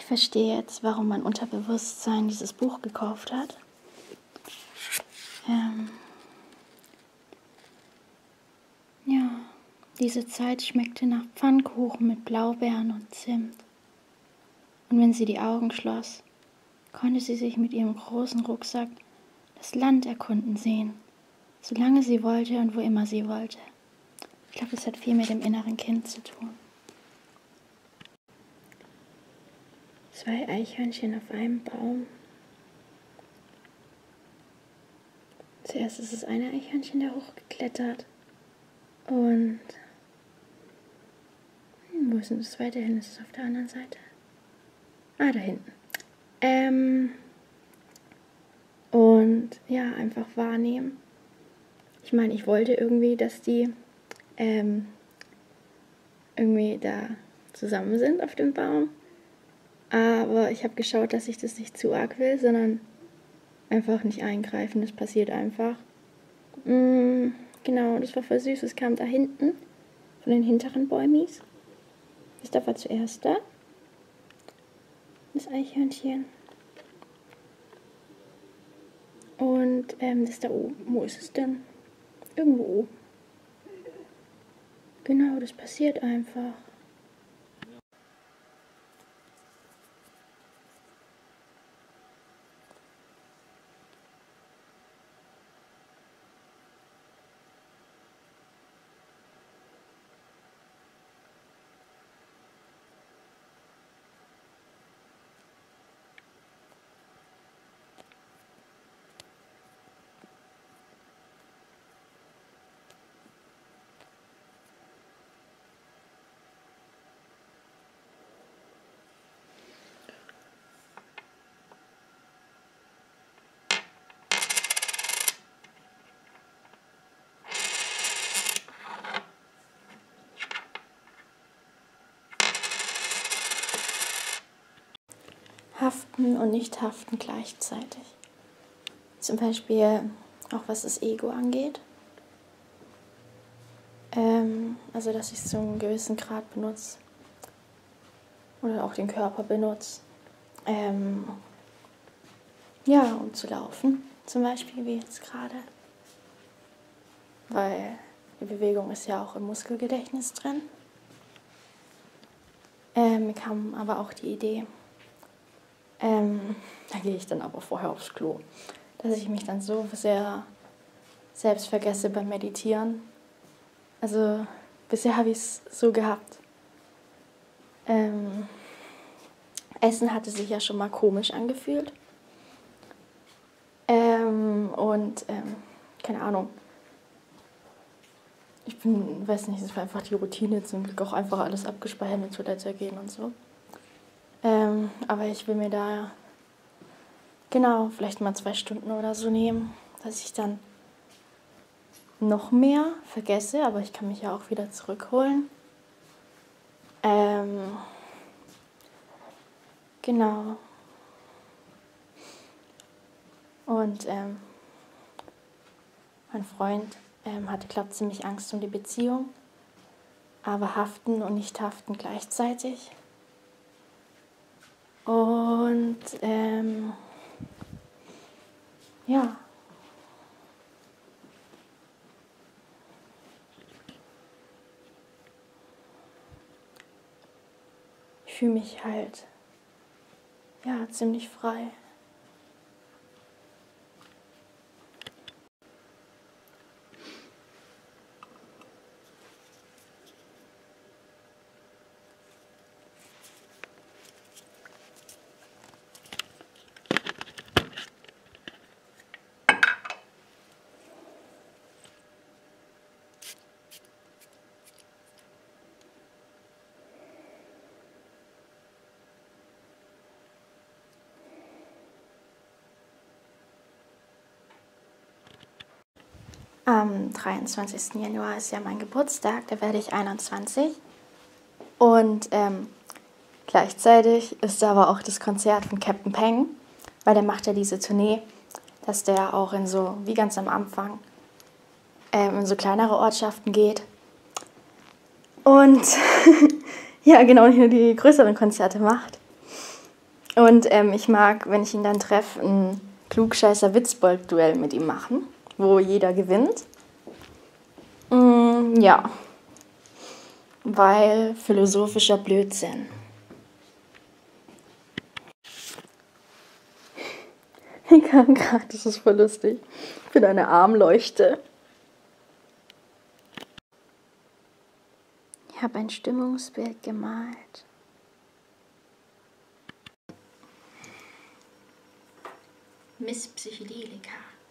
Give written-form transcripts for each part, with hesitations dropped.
Ich verstehe jetzt, warum mein Unterbewusstsein dieses Buch gekauft hat. Ja, diese Zeit schmeckte nach Pfannkuchen mit Blaubeeren und Zimt. Und wenn sie die Augen schloss, konnte sie sich mit ihrem großen Rucksack das Land erkunden sehen, solange sie wollte und wo immer sie wollte. Ich glaube, das hat viel mit dem inneren Kind zu tun. 2 Eichhörnchen auf einem Baum. Zuerst ist das eine Eichhörnchen da hochgeklettert. Und wo ist denn das zweite hin? Ist es auf der anderen Seite? Ah, da hinten. Und ja, einfach wahrnehmen. Ich meine, ich wollte irgendwie, dass die irgendwie da zusammen sind auf dem Baum. Aber ich habe geschaut, dass ich das nicht zu arg will, sondern einfach nicht eingreifen. Das passiert einfach. Genau, das war voll süß. Es kam da hinten, von den hinteren Bäumis. Das war zuerst da. Das Eichhörnchen. Und das da oben. Wo ist es denn? Irgendwo oben. Genau, das passiert einfach. Haften und nicht haften gleichzeitig. Zum Beispiel auch was das Ego angeht. Also dass ich es zu einem gewissen Grad benutze. Oder auch den Körper benutze. Ja, um zu laufen. Zum Beispiel wie jetzt gerade. Weil die Bewegung ist ja auch im Muskelgedächtnis drin. Mir kam aber auch die Idee, da gehe ich dann aber vorher aufs Klo, dass ich mich dann so sehr selbst vergesse beim Meditieren. Also bisher habe ich es so gehabt. Essen hatte sich ja schon mal komisch angefühlt. Keine Ahnung. Weiß nicht, es war einfach die Routine, zum Glück auch einfach alles abgespeichert, mit Toilette gehen und so. Aber ich will mir da genau vielleicht mal 2 Stunden oder so nehmen, dass ich dann noch mehr vergesse, aber ich kann mich ja auch wieder zurückholen. Genau. Und mein Freund hatte, glaube ich, ziemlich Angst um die Beziehung, aber haften und nicht haften gleichzeitig. Und ja. Ich fühle mich halt ja ziemlich frei. Am 23. Januar ist ja mein Geburtstag, da werde ich 21. Und gleichzeitig ist da aber auch das Konzert von Captain Peng, weil der macht ja diese Tournee, dass der auch in so, wie ganz am Anfang, in so kleinere Ortschaften geht. Und ja, genau, nicht nur die größeren Konzerte macht. Und ich mag, wenn ich ihn dann treffe, ein Klugscheißer-Witzbold-Duell mit ihm machen, wo jeder gewinnt. Ja, weil philosophischer Blödsinn. Ich kam gerade, das ist voll lustig. Ich bin eine Armleuchte. Ich habe ein Stimmungsbild gemalt. Miss Psychedelika.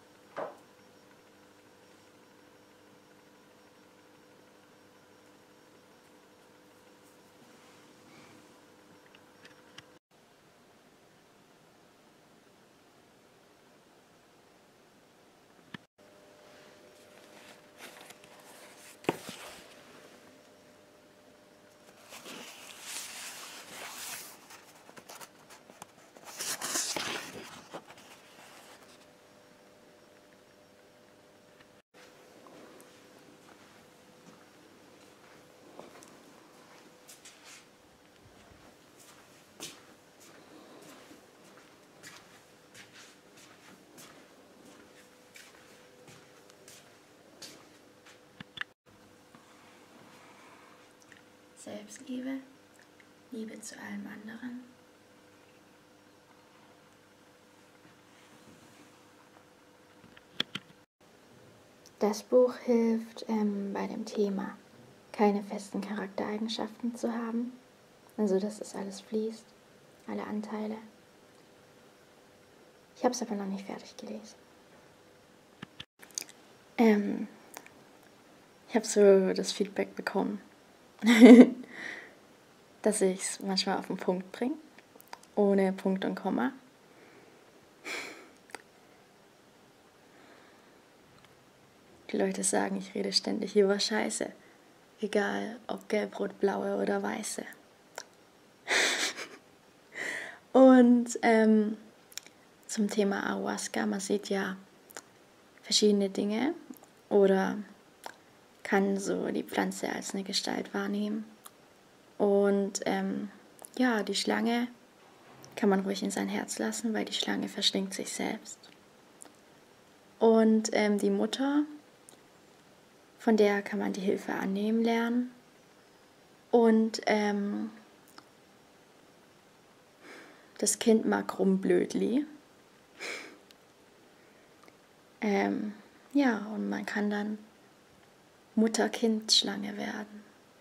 Selbstliebe, Liebe zu allem anderen. Das Buch hilft bei dem Thema, keine festen Charaktereigenschaften zu haben. Also, dass das alles fließt, alle Anteile. Ich habe es aber noch nicht fertig gelesen. Ich habe so das Feedback bekommen, dass ich es manchmal auf den Punkt bringe, ohne Punkt und Komma. Die Leute sagen, ich rede ständig über Scheiße, egal ob gelb-rot, blaue oder weiße. Und zum Thema Ayahuasca, man sieht ja verschiedene Dinge oder kann so die Pflanze als eine Gestalt wahrnehmen. Und ja, die Schlange kann man ruhig in sein Herz lassen, weil die Schlange verschlingt sich selbst. Und die Mutter, von der kann man die Hilfe annehmen lernen. Und das Kind mag Rumblödli. Ja, und man kann dann Mutter-Kind-Schlange werden.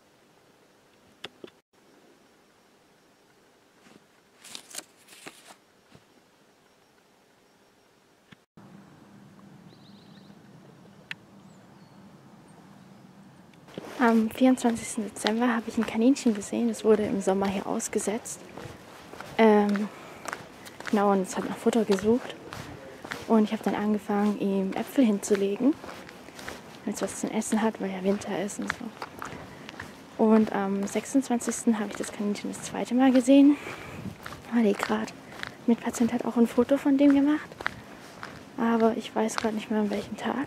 Am 24. Dezember habe ich ein Kaninchen gesehen. Es wurde im Sommer hier ausgesetzt. Genau, und es hat nach Futter gesucht. Und ich habe dann angefangen, ihm Äpfel hinzulegen, damit es was zum Essen hat, weil ja Winter ist und so. Und am 26. habe ich das Kaninchen das zweite Mal gesehen. Weil die gerade mit Patient hat auch ein Foto von dem gemacht. Aber ich weiß gerade nicht mehr an welchem Tag.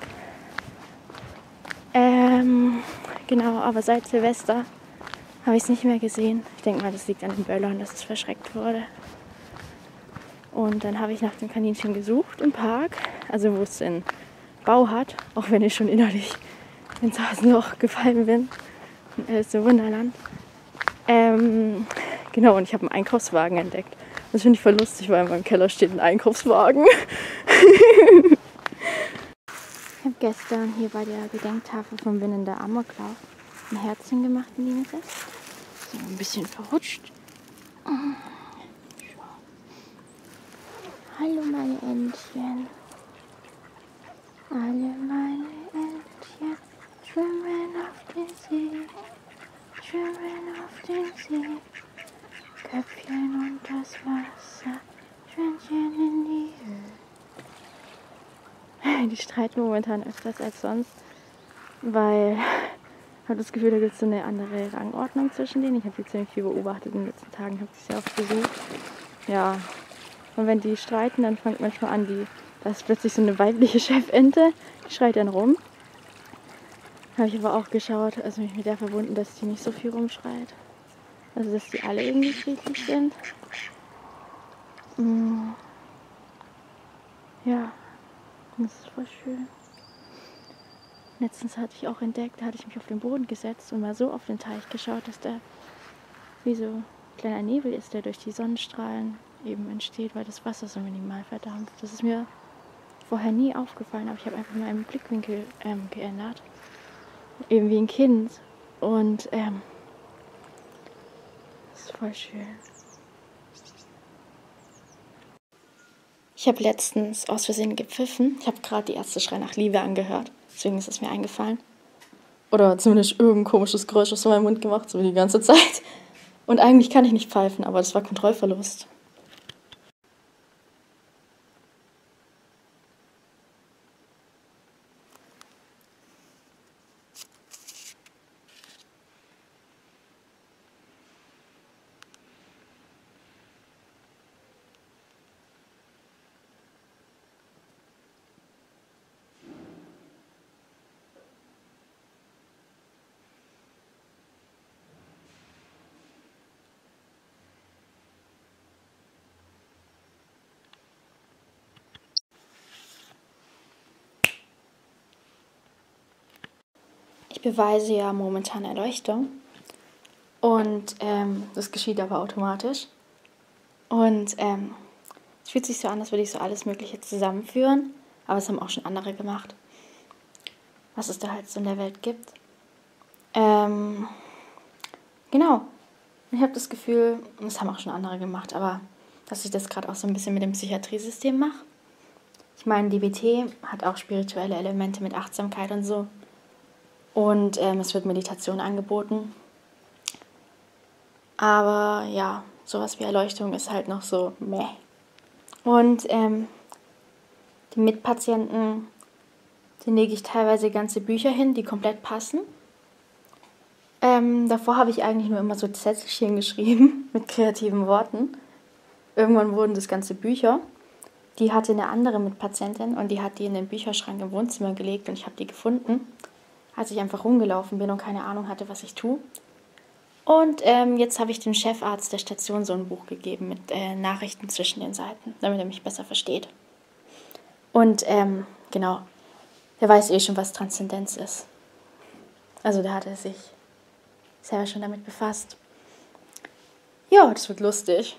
Genau, aber seit Silvester habe ich es nicht mehr gesehen. Ich denke mal, das liegt an den Böllern, dass es verschreckt wurde. Und dann habe ich nach dem Kaninchen gesucht im Park, also wo es den Bau hat, auch wenn ich schon innerlich ins Hasenloch gefallen bin. Alice im Wunderland. Genau, und ich habe einen Einkaufswagen entdeckt. Das finde ich voll lustig, weil in meinem Keller steht ein Einkaufswagen. Ich habe gestern hier bei der Gedenktafel vom Winnender Amoklauf ein Herzchen gemacht in die Mitte. So ein bisschen verrutscht. Hallo meine Entchen. Alle meine Entchen schwimmen auf den See. Schwimmen auf den See. Köpfchen unter das Wasser. Schwänzchen in die Höhe. Die streiten momentan öfters als sonst, weil ich habe das Gefühl, da gibt es so eine andere Rangordnung zwischen denen. Ich habe die ziemlich viel beobachtet in den letzten Tagen, habe sie sehr oft besucht. Ja, und wenn die streiten, dann fängt manchmal an, da ist plötzlich so eine weibliche Chefente, die schreit dann rum. Habe ich aber auch geschaut, also mich mit der verbunden, dass die nicht so viel rumschreit. Also dass die alle irgendwie friedlich sind. Ja, das ist voll schön. Letztens hatte ich auch entdeckt, da hatte ich mich auf den Boden gesetzt und mal so auf den Teich geschaut, dass der wie so ein kleiner Nebel ist, der durch die Sonnenstrahlen eben entsteht, weil das Wasser so minimal verdampft. Das ist mir vorher nie aufgefallen, aber ich habe einfach meinen Blickwinkel geändert. Eben wie ein Kind. Und das ist voll schön. Ich habe letztens aus Versehen gepfiffen. Ich habe gerade die erste Schrei nach Liebe angehört. Deswegen ist es mir eingefallen. Oder zumindest irgendein komisches Geräusch aus meinem Mund gemacht, so wie die ganze Zeit. Und eigentlich kann ich nicht pfeifen, aber das war Kontrollverlust. Ich beweise ja momentan Erleuchtung und das geschieht aber automatisch. Und es fühlt sich so an, als würde ich so alles Mögliche zusammenführen, aber es haben auch schon andere gemacht, was es da halt so in der Welt gibt. Genau, ich habe das Gefühl, das haben auch schon andere gemacht, aber dass ich das gerade auch so ein bisschen mit dem Psychiatriesystem mache. Ich meine, DBT hat auch spirituelle Elemente mit Achtsamkeit und so. Und es wird Meditation angeboten. Aber ja, sowas wie Erleuchtung ist halt noch so meh. Und die Mitpatienten, denen lege ich teilweise ganze Bücher hin, die komplett passen. Davor habe ich eigentlich nur immer so Zettelchen geschrieben mit kreativen Worten. Irgendwann wurden das ganze Bücher. Die hatte eine andere Mitpatientin und die hat die in den Bücherschrank im Wohnzimmer gelegt und ich habe die gefunden, als ich einfach rumgelaufen bin und keine Ahnung hatte, was ich tue. Und jetzt habe ich dem Chefarzt der Station so ein Buch gegeben mit Nachrichten zwischen den Seiten, damit er mich besser versteht. Und genau, der weiß eh schon, was Transzendenz ist. Also da hat er sich selber schon damit befasst. Ja, das wird lustig.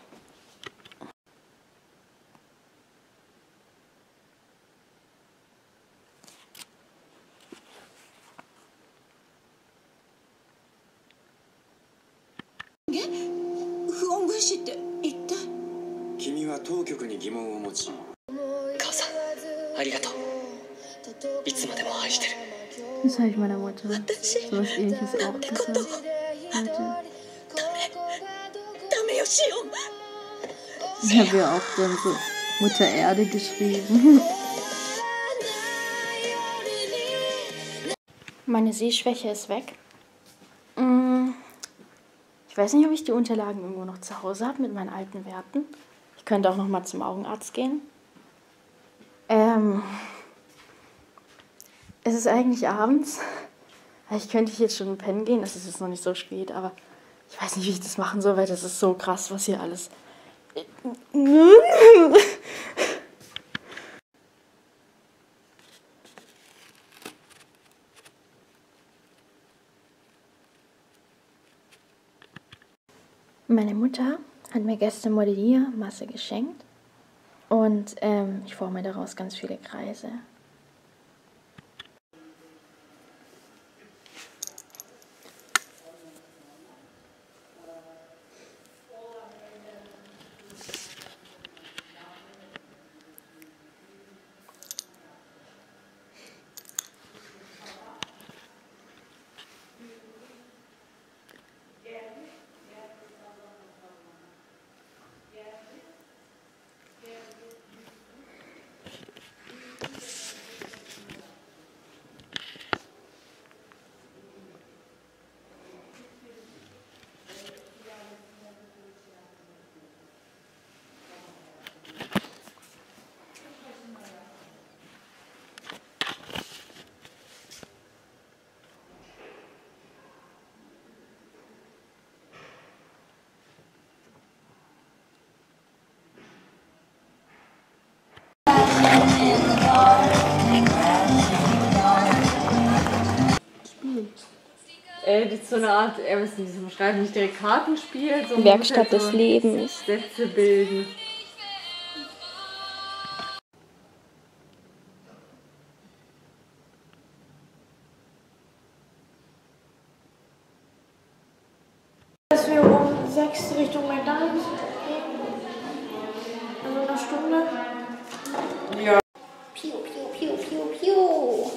Das habe ich meiner Mutter so was Ähnliches auch gesagt heute. Ich habe ja auch dann so Mutter Erde geschrieben. Meine Sehschwäche ist weg. Ich weiß nicht, ob ich die Unterlagen irgendwo noch zu Hause habe mit meinen alten Werten. Ich könnte auch noch mal zum Augenarzt gehen. Es ist eigentlich abends. Ich könnte jetzt schon pennen gehen. Es ist jetzt noch nicht so spät, aber ich weiß nicht, wie ich das machen soll, weil das ist so krass, was hier alles... Meine Mutter hat mir gestern Modelliermasse geschenkt und ich forme daraus ganz viele Kreise. so eine Art, was nicht so beschreiben, nicht direkt Kartenspiel, so Werkstatt halt so des Lebens. Sätze bilden. Dass wir um 6 Richtung McDonald's gehen. Also eine Stunde. Ja. Piu, piu, piu, piu, piu.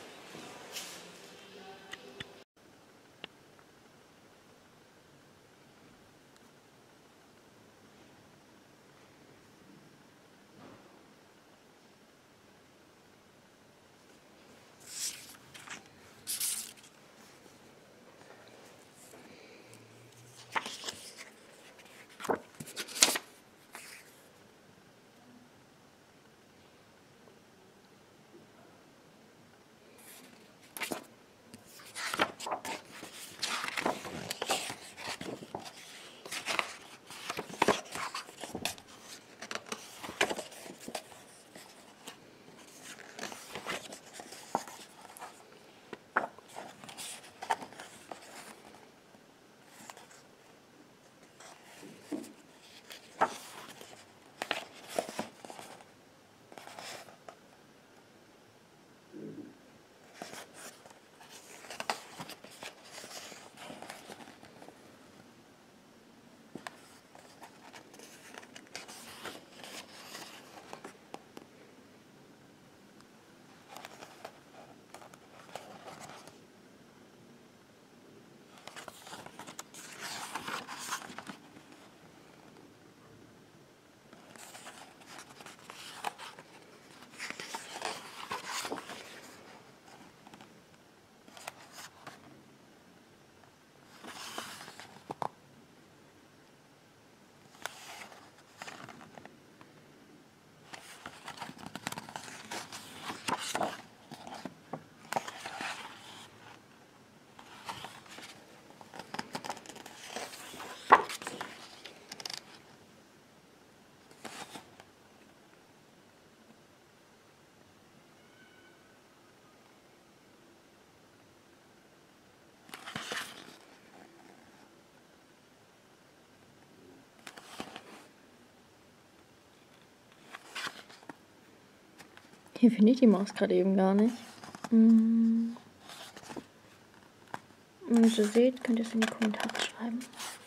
Hier finde ich die Maus gerade eben gar nicht. Wenn ihr sie seht, könnt ihr es in die Kommentare schreiben.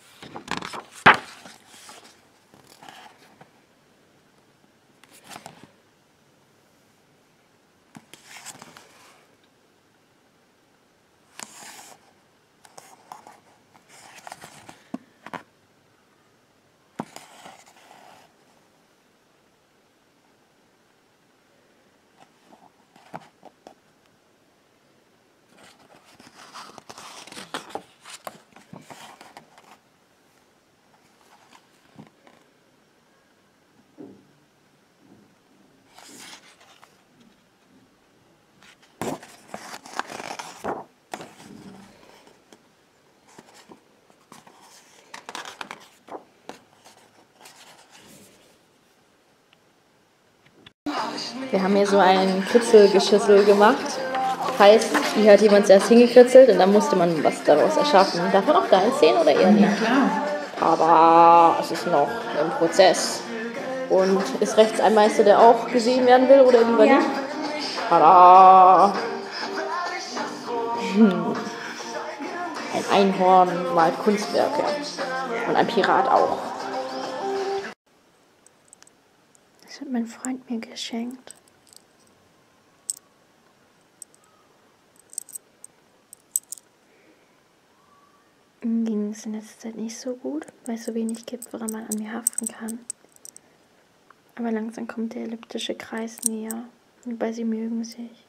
Wir haben hier so ein Kritzelgeschüssel gemacht. Heißt, hier hat jemand zuerst hingekritzelt und dann musste man was daraus erschaffen. Darf man auch deins sehen oder eher nicht? Ja, klar. Aber es ist noch im Prozess. Und ist rechts ein Meister, der auch gesehen werden will oder lieber nicht? Tada! Ein Einhorn malt Kunstwerke. Und ein Pirat auch. Das hat mein Freund mir geschenkt. Ihm ging es in letzter Zeit nicht so gut, weil es so wenig gibt, woran man an mir haften kann. Aber langsam kommt der elliptische Kreis näher, wobei sie mögen sich.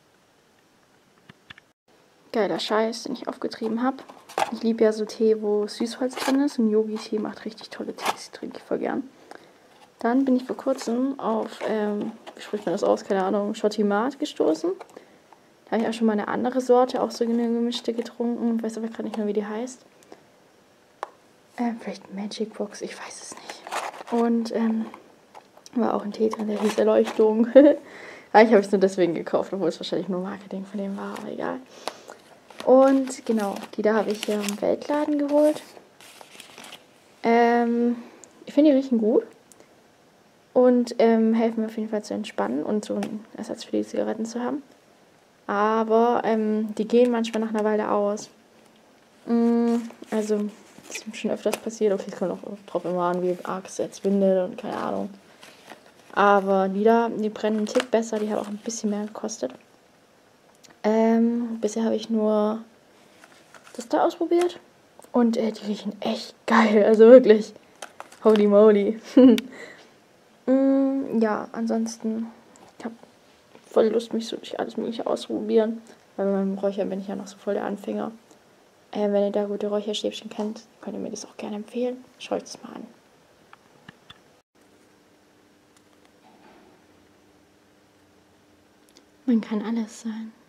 Geiler Scheiß, den ich aufgetrieben habe. Ich liebe ja so Tee, wo Süßholz drin ist, und Yogi-Tee macht richtig tolle Tees, die trinke ich voll gern. Dann bin ich vor kurzem auf, wie spricht man das aus, keine Ahnung, Chotimat gestoßen. Da habe ich auch schon mal eine andere Sorte, auch so eine gemischte getrunken. Ich weiß aber gerade nicht mehr, wie die heißt. Vielleicht Magic Box, ich weiß es nicht. Und war auch ein Tee drin, der hieß Erleuchtung. Eigentlich habe ich es nur deswegen gekauft, obwohl es wahrscheinlich nur Marketing von dem war, aber egal. Und genau, die da habe ich hier im Weltladen geholt. Ich finde, die riechen gut. Und helfen mir auf jeden Fall zu entspannen und so einen Ersatz für die Zigaretten zu haben. Aber die gehen manchmal nach einer Weile aus. Also, das ist schon öfters passiert. Okay, es kommt auch drauf immer an, wie arg es jetzt windet und keine Ahnung. Aber die brennen einen Tick besser. Die haben auch ein bisschen mehr gekostet. Bisher habe ich nur das da ausprobiert. Und die riechen echt geil. Also wirklich. Holy moly. Ja, ansonsten, ich habe voll Lust, mich so durch alles Mögliche auszuprobieren. Weil bei meinem Räuchern bin ich ja noch so voll der Anfänger. Wenn ihr da gute Räucherstäbchen kennt, könnt ihr mir das auch gerne empfehlen. Schaut es mal an. Man kann alles sein.